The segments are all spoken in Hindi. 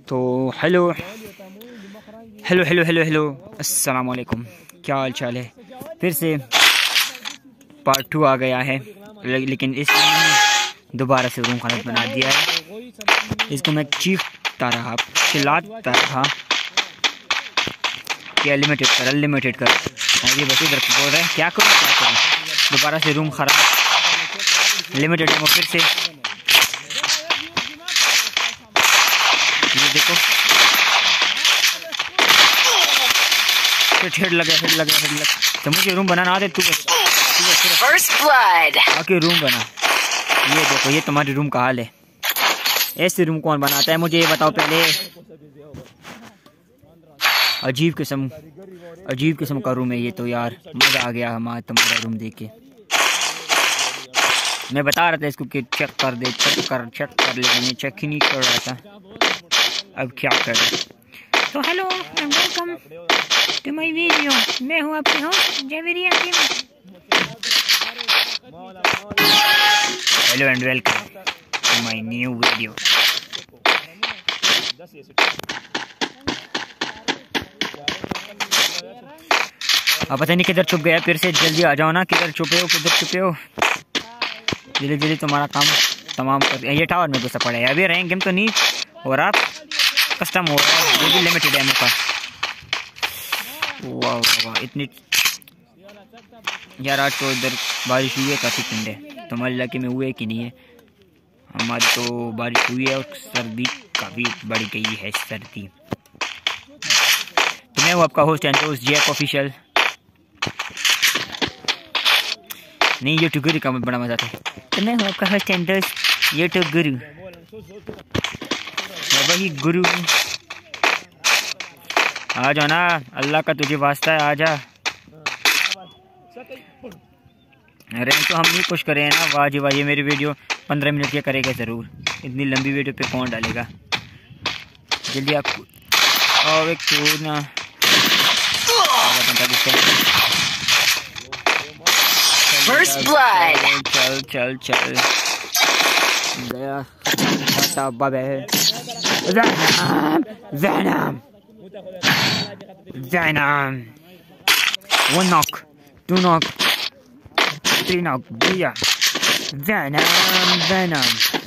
तो hello hello hello hello hello अस्सलाम वालेकुम, क्या हाल चाल है। फिर से पार्ट 2 आ गया है, लेकिन इस दोबारा से रूम खाना बना दिया है। इसको मैं चीखता रहा, चिल्लाता रहा कि अनलिमिटेड कर और ये बस इधर बोल रहे हैं क्या करूँ। दोबारा से रूम खराब, लिमिटेड है। फिर से ये देखो, हेड लगा। तो मुझे रूम बनाना आते तू आके रूम बना। ये देखो, ये तुम्हारी रूम का हाल है। ऐसे रूम कौन बनाता है, मुझे ये बताओ पहले। अजीब किस्म का रूम है ये तो यार। मज़ा आ गया हमारा तुम्हारा रूम देख के। मैं बता रहा था इसको कि चेक कर, लेकिन ये चेक ही नहीं कर रहा था। अब क्या करें। तो hello and welcome to my video. मैं हूँ आपके host Javeria gamer. Hello and welcome to my new video. अब पता नहीं किधर छुप गया फिर से। जल्दी आ जाओ ना, किधर छुपे हो। जल्दी तुम्हारा काम तमाम कर। ये टावर में घुसा पड़ा है। अभी रैंक गेम तो नहीं हो रहा, कस्टम हो रहा है। ये भी लिमिटेड है का। वाह इतनी यार। आज तो इधर बारिश हुई है काफ़ी ठंडे। तुम्हारे इलाके में हुए कि नहीं है? हमारी तो बारिश हुई है और सर्दी काफ़ी बढ़ गई है। सर्दी। तो मैं हूँ आपका होस्ट एंड दोस्त जैक ऑफिशियल। नहीं, यूट्यूब गुरु का बड़ा मजा था। तो मैं हूँ आपका होस्ट एंड दोस्त यूट्यूब गुरु। वही गुरु। आ जाओ ना, अल्लाह का तुझे वास्ता है, आ जा। रैंक तो हम नहीं पुश करे हैं ना। वाह जी वाह, ये मेरी वीडियो 15 मिनट की करेगा ज़रूर। इतनी लंबी वीडियो पे कौन डालेगा। जल्दी आप आओ एक ना। First blood. चल गया बाबे। Venom. 1 knock, 2 knock, 3 knock. भैया Venom.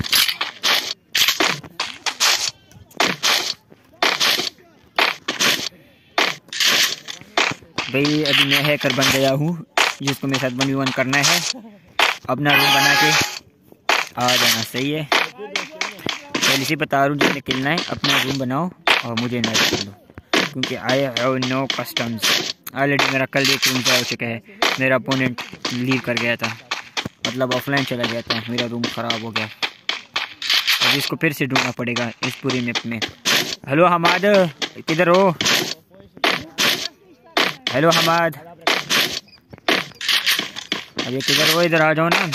भाई अभी मैं हैकर बन गया हूँ, जिसको मेरे साथ 1v1 करना है। अपना रूम बना के आ जाना, सही है। पहले से बता रहा हूँ, जिसने खेलना है अपना रूम बनाओ और मुझे ना खेलो, क्योंकि I have no customs. Already मेरा कल एक रूम जा चुका है। मेरा अपोनेंट लीव कर गया था, मतलब ऑफलाइन चला गया था। मेरा रूम ख़राब हो गया। अब इसको फिर से ढूंढना पड़ेगा इस पूरी मैप में। हेलो हमाद, किधर हो? हेलो हमाद, अरे किधर हो? इधर आ जाओ ना।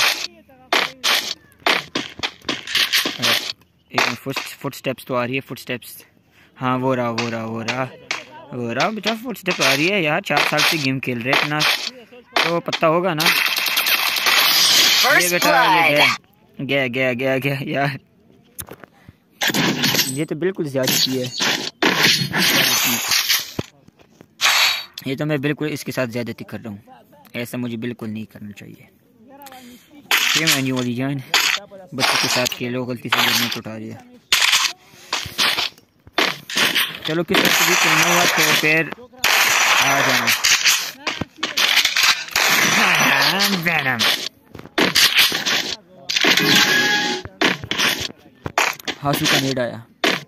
एक फुट स्टेप्स तो आ रही है। फुट स्टेप्स, हाँ वो रहा बेटा। फुट स्टेप आ रही है यार। 4 साल से गेम खेल रहे, इतना तो पता होगा ना। ये बेटा गया यार। ये तो बिल्कुल ज्यादती है। ये तो मैं बिल्कुल इसके साथ ज्यादती कर रहा हूँ। ऐसा मुझे बिल्कुल नहीं करना चाहिए। वाली जान, बच्चों के साथ खेलो, गलती से जन्नत उठा दिया। चलो किस तरह से भी खेलना हुआ तो फिर आ जाना। Venom. हासू का नेड आया।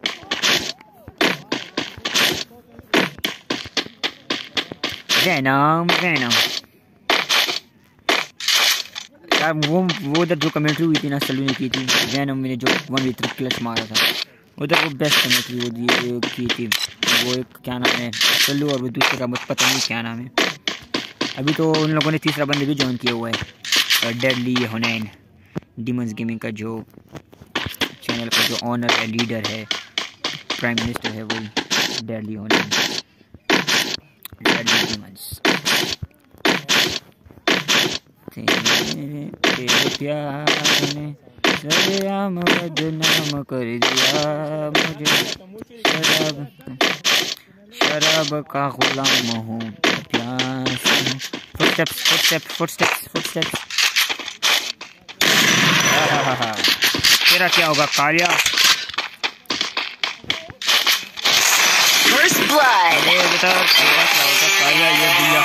Venom. यार वो उधर जो कमेंट्री हुई थी ना, सलू ने की थी। Venom मैंने जो 1v3 क्लच मारा था, उधर वो बेस्ट कमेंट्री की थी। वो एक क्या नाम है, सलू, और वो दूसरे का मुझे पता नहीं क्या नाम है। अभी तो उन लोगों ने तीसरा बंदे भी ज्वाइन किया हुआ है, डेडली हुनैन। डीमंस गेमिंग का जो चैनल का जो ऑनर है, लीडर है, प्राइम मिनिस्टर है, वही डेडली हुनैन। Deadly demons. तेरे प्यार ने सरेआम बदनाम कर दिया मुझे। शराब का गुलाम हूँ, प्यास हूँ। फुटस्टेप्स। तेरा क्या होगा कालिया? First blood. बेटा तेरा क्या होगा कालिया? ये दिया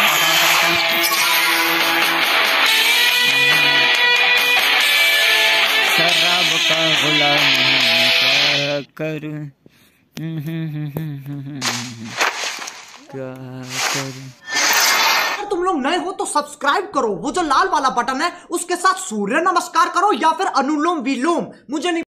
शराब का गुलाम हूँ, क्या करूं? क्या करूं? अगर तुम लोग नए हो तो सब्सक्राइब करो, वो जो लाल वाला बटन है उसके साथ सूर्य नमस्कार करो या फिर अनुलोम विलोम, मुझे नहीं